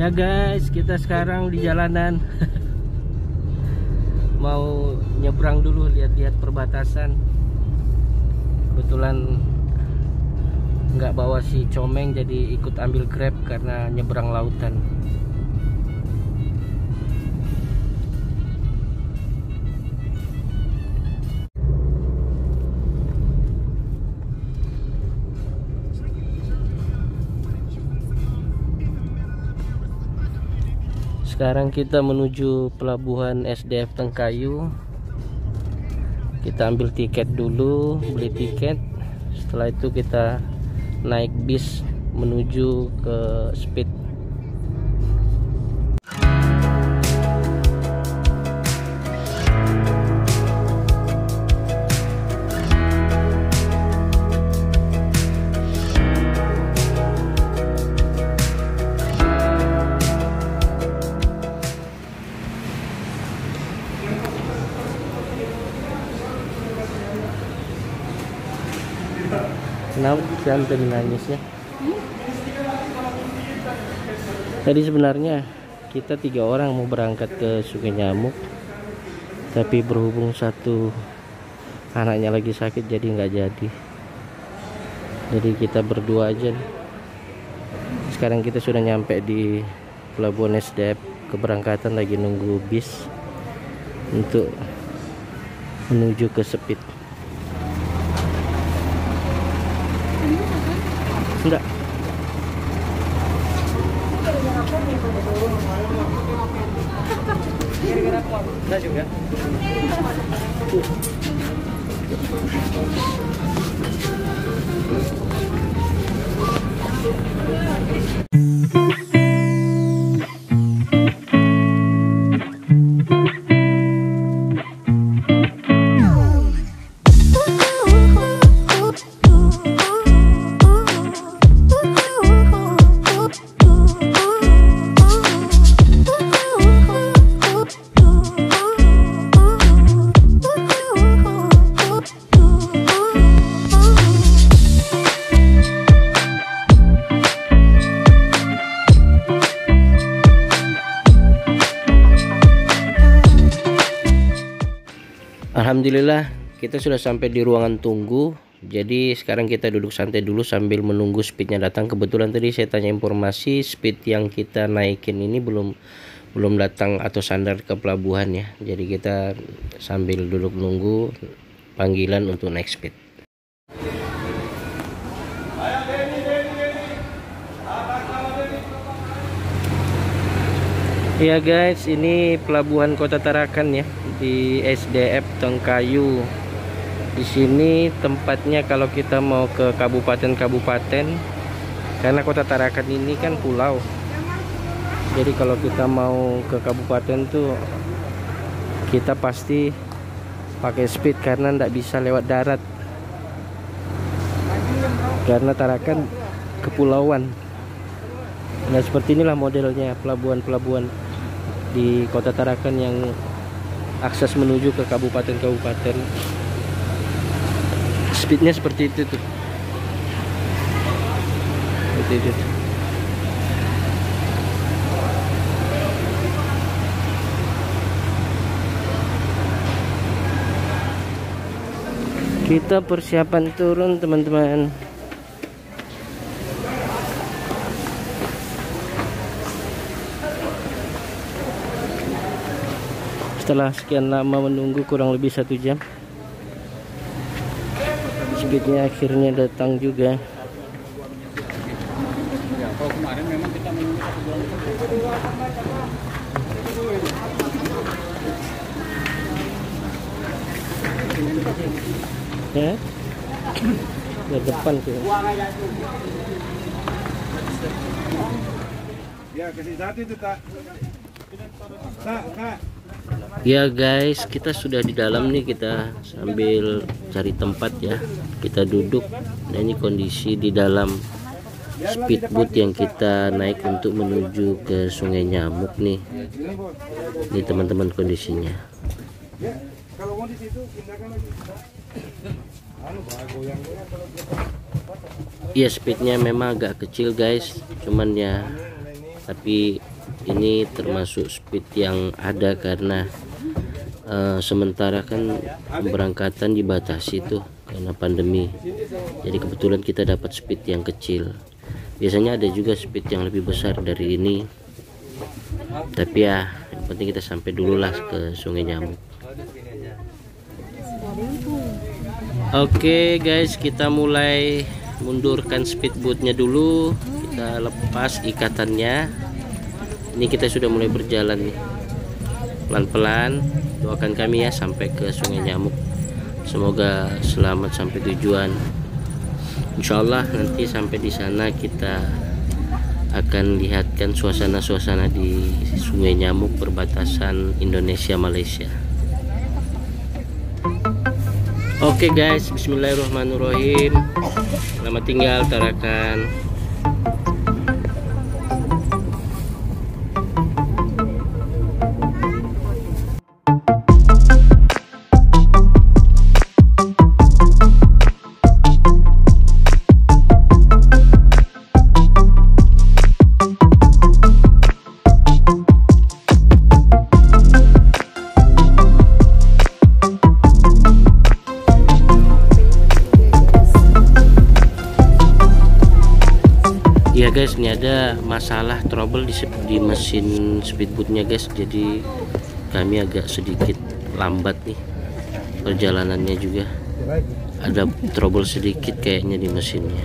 Ya guys, kita sekarang di jalanan mau nyebrang dulu, lihat-lihat perbatasan. Kebetulan nggak bawa si Comeng, jadi ikut ambil Grab karena nyebrang lautan. Sekarang kita menuju pelabuhan SDF Tengkayu. Kita ambil tiket dulu, beli tiket. Setelah itu kita naik bis menuju ke Speed. Kenapa sampai nangis ya? Tadi sebenarnya kita 3 orang mau berangkat ke Sungai Nyamuk, tapi berhubung satu anaknya lagi sakit jadi nggak jadi. Jadi kita berdua aja. Sekarang kita sudah nyampe di pelabuhan SDF keberangkatan, lagi nunggu bis untuk menuju ke Speed. Enggak. Enggak juga. Alhamdulillah kita sudah sampai di ruangan tunggu. Jadi sekarang kita duduk santai dulu sambil menunggu speednya datang. Kebetulan tadi saya tanya informasi, speed yang kita naikin ini belum datang atau sandar ke pelabuhan ya. Jadi kita sambil duduk nunggu panggilan untuk naik speed. Ya guys, ini pelabuhan Kota Tarakan ya, di SDF Tengkayu. Di sini tempatnya kalau kita mau ke kabupaten-kabupaten, karena Kota Tarakan ini kan pulau. Jadi kalau kita mau ke kabupaten tuh kita pasti pakai speed karena ndak bisa lewat darat. Karena Tarakan kepulauan. Nah, seperti inilah modelnya pelabuhan-pelabuhan di Kota Tarakan yang akses menuju ke kabupaten-kabupaten. Speednya seperti itu tuh. Seperti itu. Kita persiapan turun teman-teman. Setelah sekian lama menunggu, kurang lebih 1 jam, speednya akhirnya datang juga. Ya, kalau kemarin memang kita menunggu 1 bulan. Ya, ke depan tuh. Ya, kasih satu itu tak. Tak. Ya guys, kita sudah di dalam nih, kita sambil cari tempat ya. Kita duduk. Nah, ini kondisi di dalam speedboat yang kita naik untuk menuju ke Sungai Nyamuk nih. Ini teman-teman kondisinya. Ya, speednya memang agak kecil guys, cuman ya tapi ini termasuk speed yang ada karena sementara kan pemberangkatan dibatasi tuh karena pandemi. Jadi kebetulan kita dapat speed yang kecil. Biasanya ada juga speed yang lebih besar dari ini, tapi ya yang penting kita sampai dulu lah ke Sungai Nyamuk. Oke guys, kita mulai mundurkan speedboatnya dulu. Kita lepas ikatannya. Ini kita sudah mulai berjalan nih, pelan-pelan. Doakan kami ya sampai ke Sungai Nyamuk. Semoga selamat sampai tujuan. Insya Allah nanti sampai di sana kita akan lihatkan suasana-suasana di Sungai Nyamuk perbatasan Indonesia Malaysia. Oke guys, bismillahirrahmanirrahim. Selamat tinggal Tarakan. Ya guys, ini ada masalah trouble di mesin speedboatnya guys, jadi kami agak sedikit lambat nih perjalanannya, juga ada trouble sedikit kayaknya di mesinnya.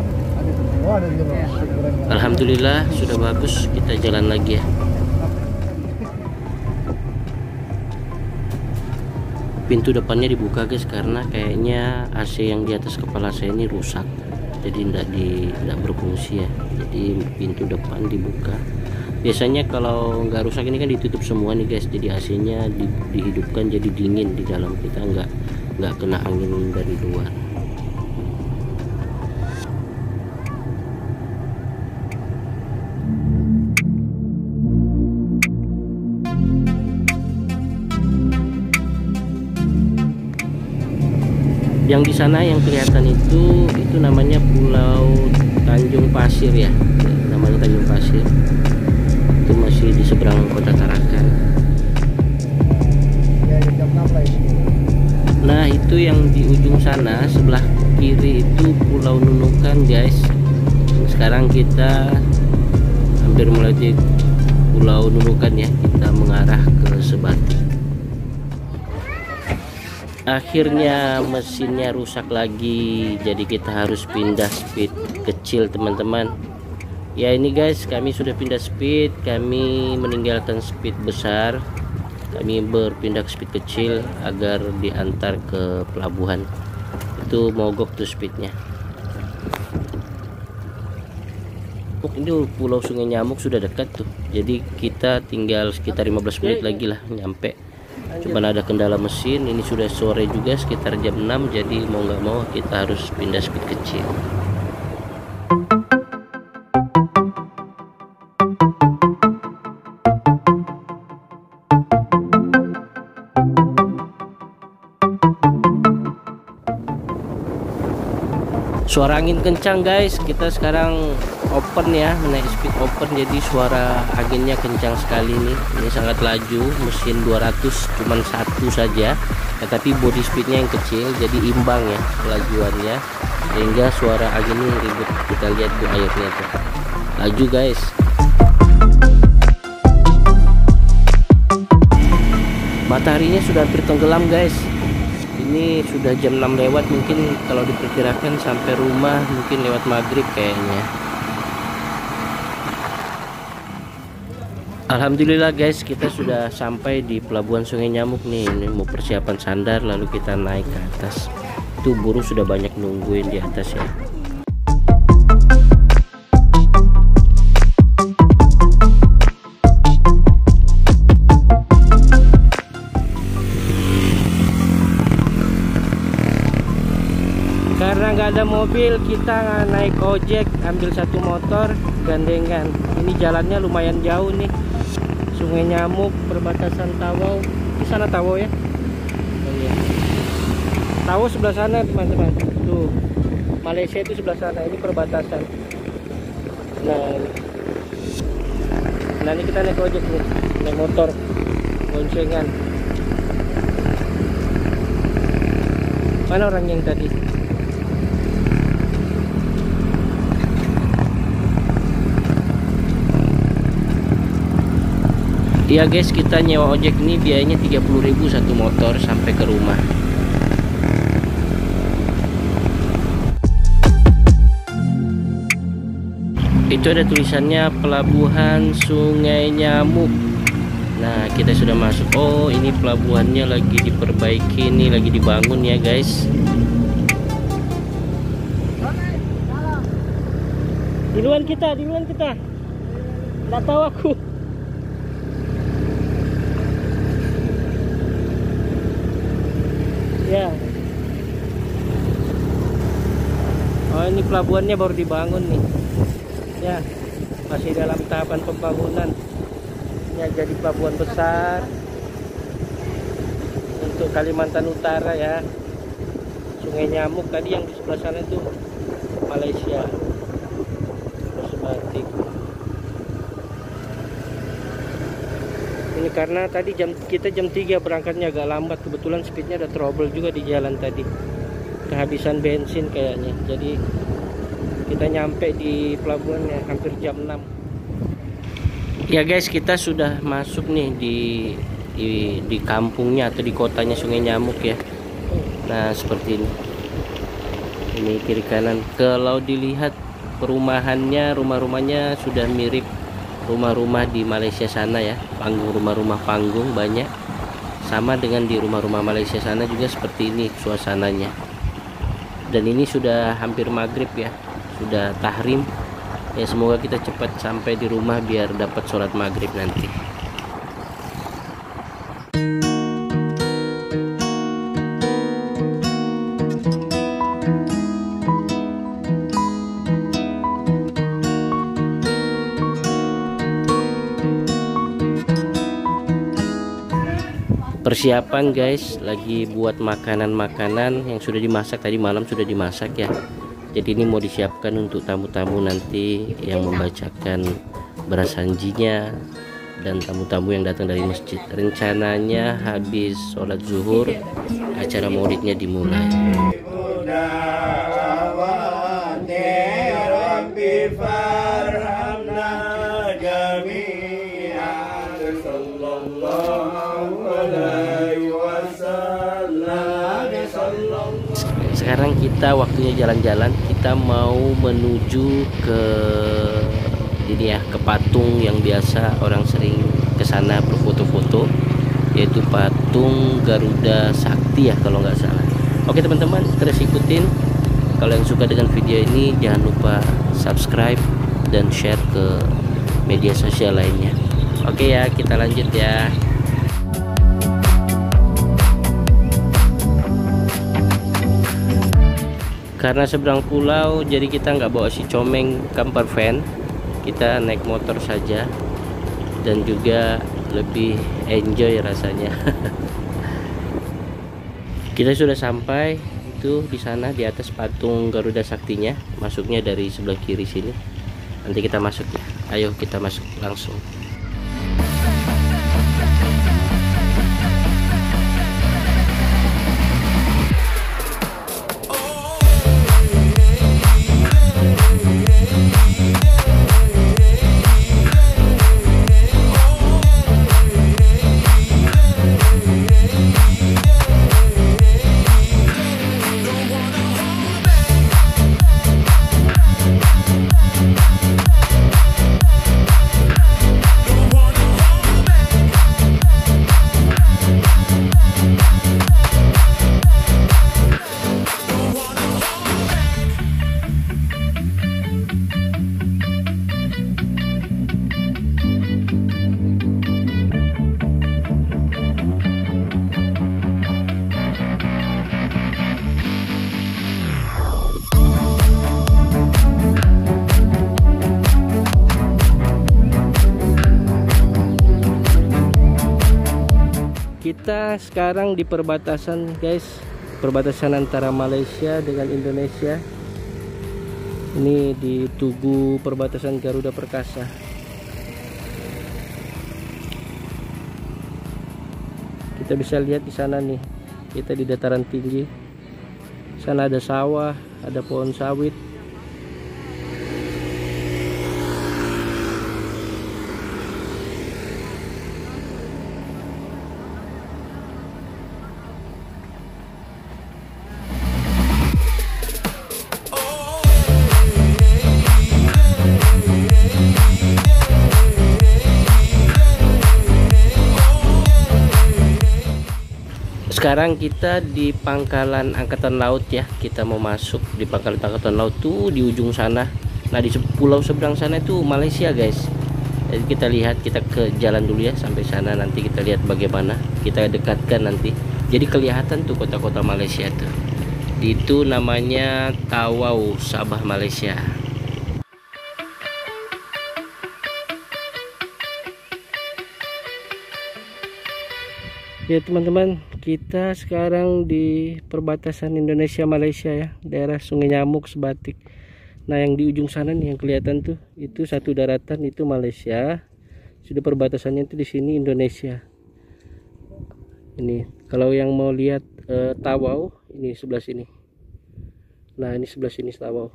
Alhamdulillah sudah bagus, kita jalan lagi ya. Pintu depannya dibuka guys karena kayaknya AC yang di atas kepala saya ini rusak, jadi tidak berfungsi ya. Jadi pintu depan dibuka. Biasanya kalau nggak rusak ini kan ditutup semua nih guys, jadi AC-nya dihidupkan jadi dingin di dalam, kita nggak kena angin dari luar. Yang di sana yang kelihatan itu namanya Pulau Tanjung Pasir ya, namanya Tanjung Pasir. Itu masih di seberang Kota Tarakan. Nah itu yang di ujung sana sebelah kiri itu Pulau Nunukan guys. Sekarang kita hampir mulai di Pulau Nunukan ya, kita mengarah ke Sebatik. Akhirnya mesinnya rusak lagi, jadi kita harus pindah speed kecil teman-teman. Ya ini guys, kami sudah pindah speed, kami meninggalkan speed besar, kami berpindah ke speed kecil agar diantar ke pelabuhan. Itu mogok tuh speednya. Ini Pulau Sungai Nyamuk sudah dekat tuh, jadi kita tinggal sekitar 15 menit lagi lah nyampe. Cuman ada kendala mesin, ini sudah sore juga sekitar jam 6, jadi mau nggak mau kita harus pindah speed kecil. Suara angin kencang guys, kita sekarang open ya, menaik speed open, jadi suara anginnya kencang sekali nih. Ini sangat laju, mesin 200 cuman satu saja, tapi body speednya yang kecil, jadi imbang ya kelajuannya, sehingga suara angin ini ribut. Kita lihat tuh airnya tuh laju guys. Mataharinya sudah hampir tenggelam guys. Ini sudah jam 6 lewat, mungkin kalau diperkirakan sampai rumah mungkin lewat maghrib kayaknya. Alhamdulillah guys, kita sudah sampai di pelabuhan Sungai Nyamuk nih. Ini mau persiapan sandar lalu kita naik ke atas. Itu buruh sudah banyak nungguin di atas ya. Karena nggak ada mobil, kita naik ojek, ambil satu motor gandengan. Ini jalannya lumayan jauh nih, Sungai Nyamuk perbatasan Tawau. Di sana Tawau ya. Oh, iya. Tawau sebelah sana teman-teman. Tuh Malaysia itu sebelah sana, ini perbatasan. Nah ini. Nah ini kita naik ojek nih, naik motor boncengan. Mana orang yang tadi? Iya guys, kita nyewa ojek ini biayanya 30.000 satu motor sampai ke rumah. Itu ada tulisannya Pelabuhan Sungai Nyamuk. Nah kita sudah masuk. Oh ini pelabuhannya lagi diperbaiki nih, lagi dibangun ya guys. Duluan kita. Nggak tahu aku. Ya. Oh ini pelabuhannya baru dibangun nih. Ya, masih dalam tahapan pembangunan. Ya, jadi pelabuhan besar untuk Kalimantan Utara ya. Sungai Nyamuk tadi yang di sebelah sana itu Malaysia. Terus batik. Ini karena tadi kita jam 3 berangkatnya agak lambat, kebetulan speednya ada trouble juga di jalan tadi. Kehabisan bensin kayaknya. Jadi kita nyampe di pelabuhannya hampir jam 6. Ya guys, kita sudah masuk nih di kampungnya atau di kotanya Sungai Nyamuk ya. Nah seperti ini. Ini kiri kanan. Kalau dilihat perumahannya, rumah-rumahnya sudah mirip rumah-rumah di Malaysia sana ya. Rumah-rumah panggung banyak. Sama dengan di rumah-rumah Malaysia sana juga seperti ini suasananya. Dan ini sudah hampir maghrib ya. Sudah tahrim ya, semoga kita cepat sampai di rumah biar dapat sholat maghrib nanti. Persiapan guys, lagi buat makanan-makanan yang sudah dimasak tadi malam, sudah dimasak ya. Jadi ini mau disiapkan untuk tamu-tamu nanti yang membacakan berasanjinya dan tamu-tamu yang datang dari masjid. Rencananya habis sholat zuhur acara maulidnya dimulai. Sekarang kita waktunya jalan-jalan. Kita mau menuju ke ini ya, ke patung yang biasa orang sering ke sana berfoto-foto, yaitu patung Garuda Sakti ya kalau nggak salah. Oke teman-teman, terus ikutin. Kalau yang suka dengan video ini jangan lupa subscribe dan share ke media sosial lainnya. Oke ya, kita lanjut ya. Karena seberang pulau, jadi kita nggak bawa si comeng camper van, kita naik motor saja dan juga lebih enjoy rasanya. Kita sudah sampai itu di sana, di atas patung Garuda Saktinya. Masuknya dari sebelah kiri sini. Nanti kita masuk ya. Ayo kita masuk langsung. Kita sekarang di perbatasan guys, perbatasan antara Malaysia dengan Indonesia. Ini di Tugu perbatasan Garuda Perkasa. Kita bisa lihat di sana nih, kita di dataran tinggi. Sana ada sawah, ada pohon sawit. Sekarang kita di pangkalan angkatan laut ya. Kita mau masuk di pangkalan angkatan laut tuh di ujung sana. Nah di pulau seberang sana itu Malaysia guys. Jadi kita lihat, kita ke jalan dulu ya sampai sana, nanti kita lihat bagaimana. Kita dekatkan nanti. Jadi kelihatan tuh kota-kota Malaysia tuh. Itu namanya Tawau, Sabah, Malaysia. Ya teman-teman, kita sekarang di perbatasan Indonesia Malaysia ya, daerah Sungai Nyamuk Sebatik. Nah yang di ujung sana nih yang kelihatan tuh, itu satu daratan itu Malaysia. Sudah perbatasannya itu di sini Indonesia. Ini kalau yang mau lihat Tawau, ini sebelah sini. Nah ini sebelah sini Tawau.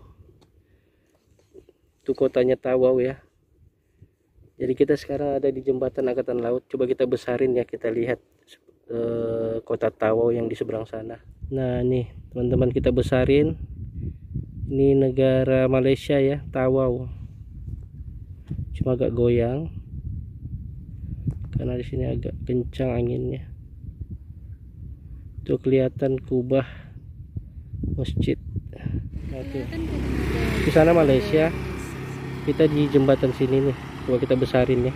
Itu kotanya Tawau ya. Jadi kita sekarang ada di jembatan angkatan laut. Coba kita besarin ya, kita lihat kota Tawau yang di seberang sana. Nah nih teman-teman, kita besarin. Ini negara Malaysia ya, Tawau. Cuma agak goyang karena di sini agak kencang anginnya. Tuh kelihatan kubah masjid. Nah, tuh. Di sana Malaysia. Kita di jembatan sini nih. Coba kita besarin ya.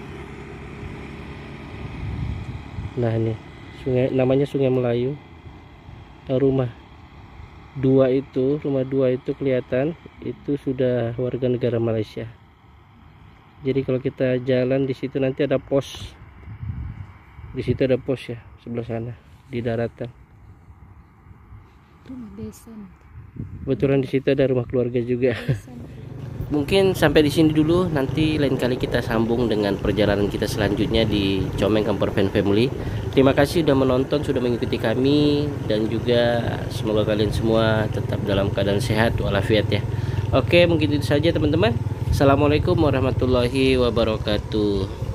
Nah ini sungai, namanya Sungai Melayu. Rumah dua itu kelihatan itu sudah warga negara Malaysia. Jadi kalau kita jalan di situ nanti ada pos. Di situ ada pos ya, sebelah sana di daratan. Kebetulan di situ ada rumah keluarga juga. Mungkin sampai di sini dulu, nanti lain kali kita sambung dengan perjalanan kita selanjutnya di Comeng Camper Van Family. Terima kasih sudah menonton, sudah mengikuti kami, dan juga semoga kalian semua tetap dalam keadaan sehat walafiat ya. Oke, mungkin itu saja teman-teman. Assalamualaikum warahmatullahi wabarakatuh.